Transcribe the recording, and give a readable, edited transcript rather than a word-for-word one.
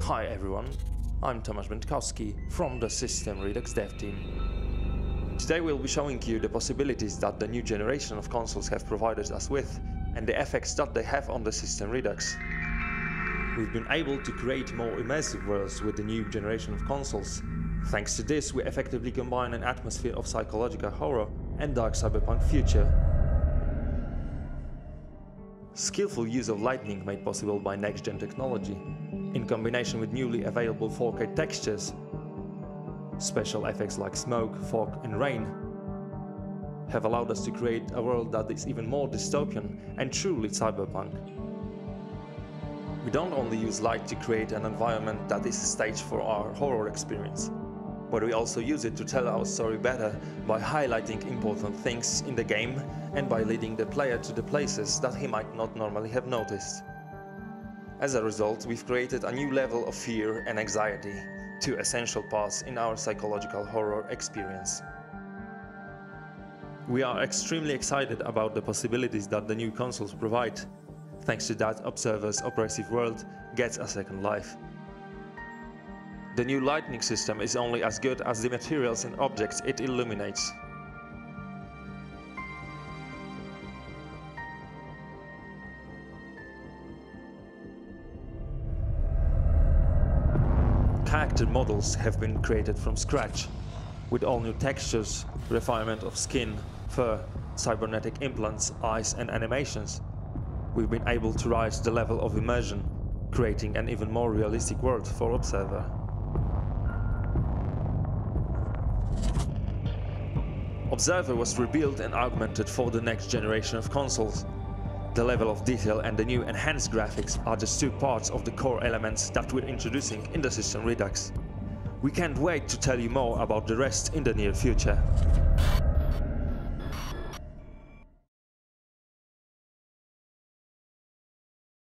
Hi everyone, I'm Tomasz Będkowski from the System Redux dev team. Today we'll be showing you the possibilities that the new generation of consoles have provided us with and the effects that they have on the System Redux. We've been able to create more immersive worlds with the new generation of consoles. Thanks to this, we effectively combine an atmosphere of psychological horror and dark cyberpunk future. Skillful use of lighting made possible by next-gen technology, in combination with newly available 4K textures, special effects like smoke, fog and rain, have allowed us to create a world that is even more dystopian and truly cyberpunk. We don't only use light to create an environment that is a stage for our horror experience, but we also use it to tell our story better by highlighting important things in the game and by leading the player to the places that he might not normally have noticed. As a result, we've created a new level of fear and anxiety, two essential parts in our psychological horror experience. We are extremely excited about the possibilities that the new consoles provide. Thanks to that, Observer's oppressive world gets a second life. The new lighting system is only as good as the materials and objects it illuminates. Character models have been created from scratch, with all new textures, refinement of skin, fur, cybernetic implants, eyes and animations. We've been able to raise the level of immersion, creating an even more realistic world for Observer. Observer was rebuilt and augmented for the next generation of consoles. The level of detail and the new enhanced graphics are just two parts of the core elements that we're introducing in the System Redux. We can't wait to tell you more about the rest in the near future.